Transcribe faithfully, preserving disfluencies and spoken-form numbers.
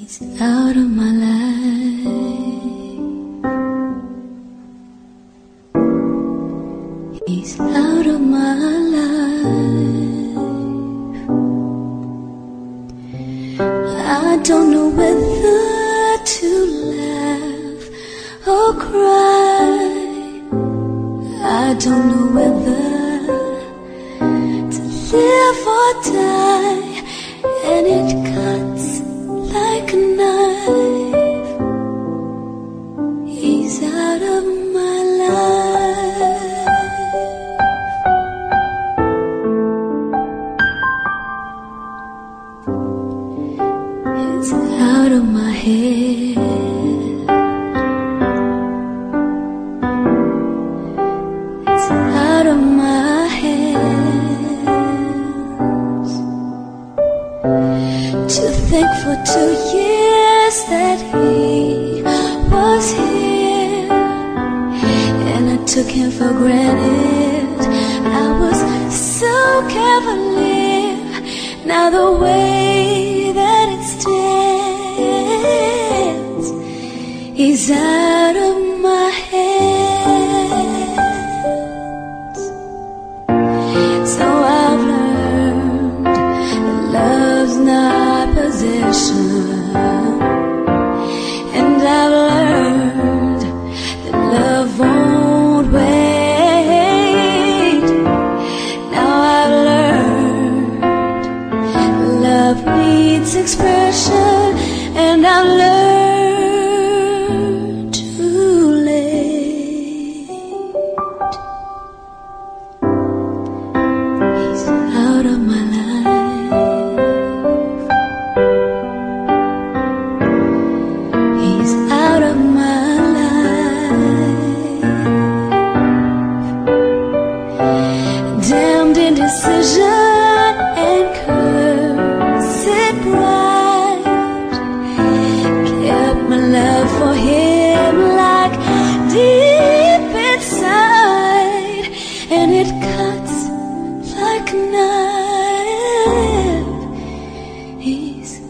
He's out of my life. He's out of my life. I don't know whether to laugh or cry. I don't know whether to live or die, and it cuts like a knife. He's out of my life. It's out of my head. It's out of my hands. To think for two years that he was here, and I took him for granted. I was so cavalier. Now the way that it stands, he's out of my hands. So I've learned that love's not possession, and I've learned that love won't wait. Now I've learned love needs expression, and I've learned too late. He's out of my life. He's out of my life. Damned indecision and cursed pride kept my love for him like deep inside, and it cuts like a knife. He's